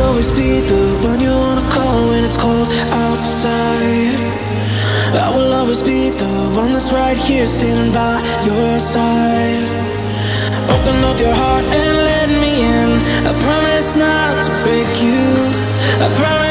always be the one you wanna call when it's cold outside. I will always be the one that's right here standing by your side. Open up your heart and let me in. I promise not to break you. I promise